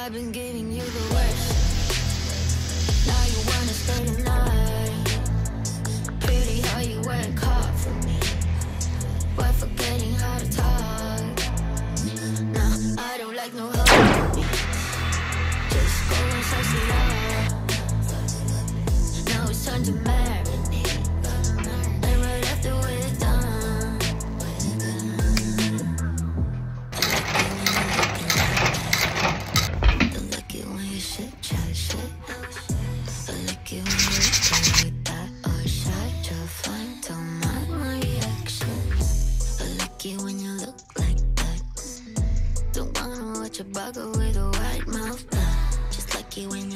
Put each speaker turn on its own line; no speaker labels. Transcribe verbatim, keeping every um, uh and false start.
I've been giving you the worst. Now you wanna stay the night. Pretty how you work hard for me, while forgetting how to talk. Nah, I don't like no help with me. Just go and suss it out. Now it's time to marinate, and right after we're done, I like it when you shit, chat shit. I like it when you go with that or shy, try fun, don't mind my reaction. I like it when you look like that. Don't wanna watch a bugger with a white mouth, nah. Just like it when you